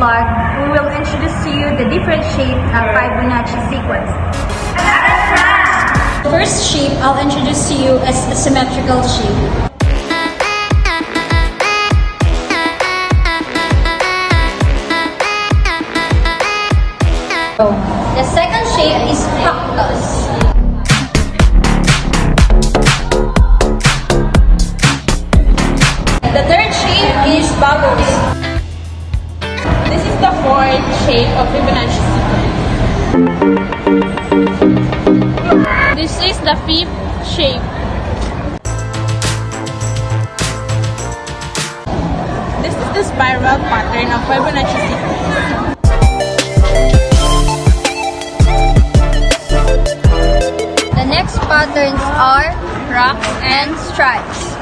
vlog, we will introduce to you the different shapes of Fibonacci sequence. The first shape I'll introduce to you is a symmetrical shape. The second shape is fractals. The third shape is bubbles. This is the fourth shape of Fibonacci sequence. This is the fifth shape. This is the spiral pattern of Fibonacci sequence. The next patterns are rocks and stripes.